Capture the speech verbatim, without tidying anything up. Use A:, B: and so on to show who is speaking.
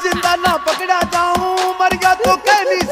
A: जिंदा ना पकड़ा जाऊं, मर गया तो कह नहीं